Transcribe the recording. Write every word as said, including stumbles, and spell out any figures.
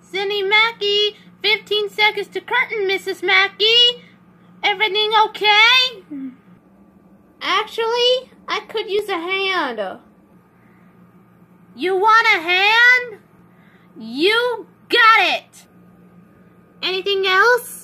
Cindy Mackey, fifteen seconds to curtain, Missus Mackey. Everything okay? Actually, I could use a hand. You want a hand? You got it! Anything else?